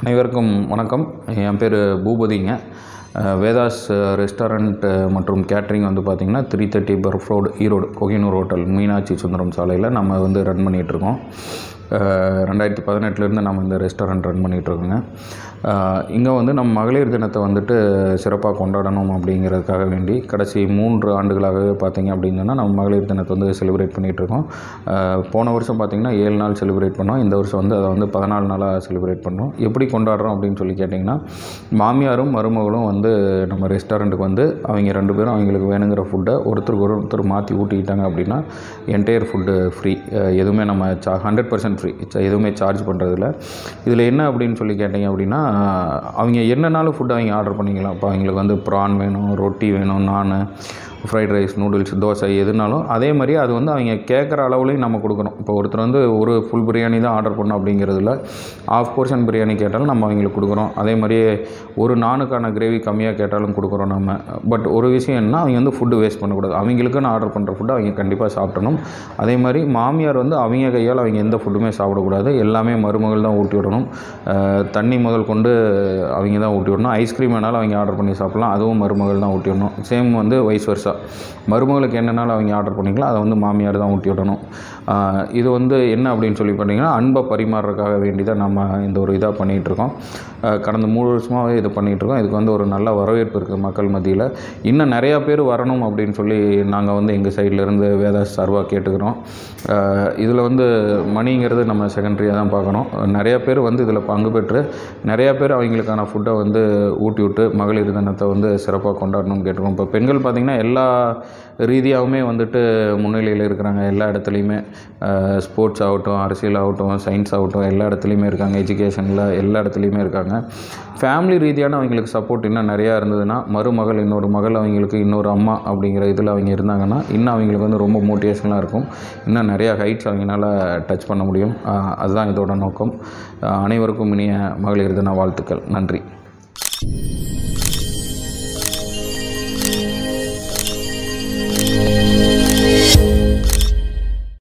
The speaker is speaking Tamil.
அனைவருக்கும் வணக்கம். என் பேர் பூபதிங்க. வேதாஸ் ரெஸ்டாரண்ட் மற்றும் கேட்ரிங் வந்து பார்த்திங்கன்னா 330 பர்ஃப் ரோடு, ஈரோடு கோகினூர் ஹோட்டல், மீனாட்சி சுந்தரம் சாலையில் நம்ம வந்து ரன் பண்ணிகிட்ருக்கோம். 2018 நம்ம இந்த ரெஸ்டாரண்ட் ரன் பண்ணிகிட்ருக்கோங்க. இங்கே வந்து நம்ம மகளிர் தினத்தை வந்துட்டு சிறப்பாக கொண்டாடணும் அப்படிங்கிறதுக்காக வேண்டி கடைசி 3 ஆண்டுகளாகவே பார்த்திங்க அப்படின்னா நம்ம மகளிர் தினத்தை வந்து செலிப்ரேட் பண்ணிகிட்ருக்கோம். போன வருஷம் பார்த்திங்கன்னா 7 நாள் செலிப்ரேட் பண்ணோம். இந்த வருஷம் வந்து அதை வந்து 14 நாளாக செலிப்ரேட் பண்ணோம். எப்படி கொண்டாடுறோம் அப்படின்னு சொல்லி கேட்டிங்கன்னா, மாமியாரும் மருமகளும் வந்து நம்ம ரெஸ்டாரண்ட்டுக்கு வந்து அவங்க 2 பேரும் அவங்களுக்கு வேணுங்கிற ஃபுட்டை ஒருத்தர் மாற்றி ஊட்டிக்கிட்டாங்க அப்படின்னா என்டையர் ஃபுட்டு ஃப்ரீ. எதுவுமே நம்ம 100% ஃப்ரீ, எதுவுமே சார்ஜ் பண்ணுறதில்ல. இதில் என்ன அப்படின்னு சொல்லி கேட்டிங்க அப்படின்னா, அவங்க என்னன்னாலும் ஃபுட்டு அவங்க ஆர்டர் பண்ணிக்கலாம். இப்போ அவங்களுக்கு வந்து ப்ரான் வேணும், ரொட்டி வேணும், நான், ஃப்ரைட் ரைஸ், நூடுல்ஸ், தோசை எதுனாலும் அதே மாதிரி அது வந்து அவங்க கேட்குற அளவுலையும் நம்ம கொடுக்கணும். இப்போ ஒருத்தர் வந்து ஒரு ஃபுல் பிரியாணி தான் ஆர்டர் பண்ணோம் அப்படிங்கிறதுல ஆஃப் போர்ஷன் பிரியாணி கேட்டாலும் நம்ம அவங்களுக்கு கொடுக்குறோம். அதே மாதிரியே ஒரு நானுக்கான கிரேவி கம்மியாக கேட்டாலும் கொடுக்குறோம் நம்ம. பட் ஒரு விஷயம் என்ன, அவங்க வந்து ஃபுட்டு வேஸ்ட் பண்ணக்கூடாது. அவங்களுக்குன்னு ஆர்டர் பண்ணுற ஃபுட்டு அவங்க கண்டிப்பாக சாப்பிடணும். அதே மாதிரி மாமியார் வந்து அவங்க கையால் அவங்க எந்த ஃபுட்டுமே சாப்பிடக்கூடாது. எல்லாமே மருமகள் தான் ஊட்டி விடணும். தண்ணி முதல் கொண்டு அவங்க தான் ஊட்டி விடணும். ஐஸ்கிரீம் வேணாலும் அவங்க ஆர்டர் பண்ணி சாப்பிட்லாம், அதுவும் மருமகள் தான் ஊட்டி விடணும். சேம் வந்து வைஸ் வர்ஸா மருமகளுக்கு என்னன்னாலும் அவங்க ஆர்டர் பண்ணிக்கலாம், அதை வந்து மாமியார் தான் ஊட்டி விடணும். இது வந்து என்ன அப்படின்னு சொல்லி பார்த்தீங்கன்னா, அன்பை பரிமாறுறதுக்காக வேண்டி தான் நம்ம இந்த ஒரு இதாக பண்ணிகிட்ருக்கோம். கடந்த 3 வருஷமாகவே இது பண்ணிகிட்ருக்கோம். இதுக்கு வந்து ஒரு நல்ல வரவேற்பு இருக்குது மக்கள் மத்தியில். இன்னும் நிறையா பேர் வரணும் அப்படின்னு சொல்லி நாங்கள் வந்து எங்கள் சைட்லேருந்து வேதாஸ் சார்பாக கேட்டுக்கிறோம். இதில் வந்து மணிங்கிறது நம்ம செகண்டரியாக தான் பார்க்கணும். நிறையா பேர் வந்து இதில் பங்கு பெற்று நிறையா பேர் அவங்களுக்கான ஃபுட்டை வந்து ஊட்டி விட்டு மகளிர் தினத்தை வந்து சிறப்பாக கொண்டாடணும்னு கேட்டுருக்கோம். இப்போ பெண்கள் பார்த்திங்கன்னா எல்லா ரீதியாகவுமே வந்துட்டு முன்னிலையில் இருக்கிறாங்க. எல்லா இடத்துலையுமே ஸ்போர்ட்ஸ் ஆகட்டும், அரசியல் ஆகட்டும், சயின்ஸ் ஆகட்டும், எல்லா இடத்துலையுமே இருக்காங்க. எஜுகேஷனில் எல்லா இடத்துலையுமே இருக்காங்க. ஃபேமிலி ரீதியான அவங்களுக்கு சப்போர்ட் இன்னும் நிறையா இருந்ததுன்னா, மருமகள், இன்னொரு மகள், அவங்களுக்கு இன்னொரு அம்மா அப்படிங்கிற இதில் அவங்க இருந்தாங்கன்னா இன்னும் அவங்களுக்கு வந்து ரொம்ப மோட்டிவேஷனாக இருக்கும். இன்னும் நிறையா ஹைட்ஸ் அவங்களால டச் பண்ண முடியும். அதுதான் இதோட நோக்கம். அனைவருக்கும் இனிய மகளிர் தின வாழ்த்துக்கள். நன்றி.